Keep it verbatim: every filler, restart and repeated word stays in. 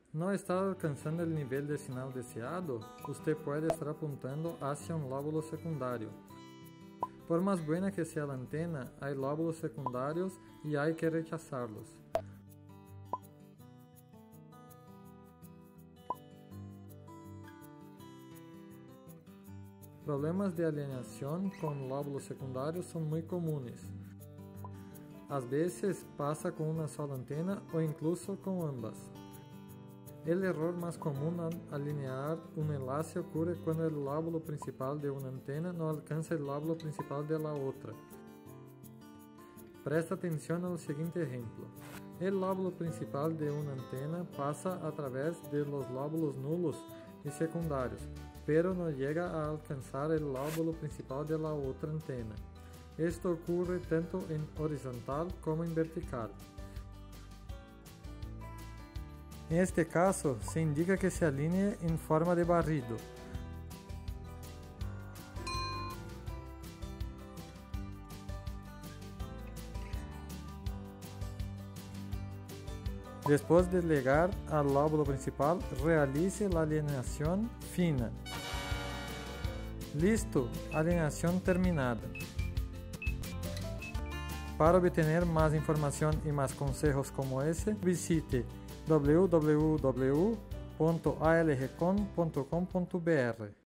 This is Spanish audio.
¿No está alcanzando el nivel de señal deseado? Usted puede estar apuntando hacia un lóbulo secundario. Por más buena que sea la antena, hay lóbulos secundarios y hay que rechazarlos. Problemas de alineación con lóbulos secundarios son muy comunes. A veces pasa con una sola antena o incluso con ambas. El error más común al alinear un enlace ocurre cuando el lóbulo principal de una antena no alcanza el lóbulo principal de la otra. Presta atención al siguiente ejemplo. El lóbulo principal de una antena pasa a través de los lóbulos nulos y secundarios, pero no llega a alcanzar el lóbulo principal de la otra antena. Esto ocurre tanto en horizontal como en vertical. En este caso, se indica que se alinee en forma de barrido. Después de llegar al lóbulo principal, realice la alineación fina. Listo, alineación terminada. Para obtener más información y más consejos como ese, visite w w w punto a l g con punto com punto b r.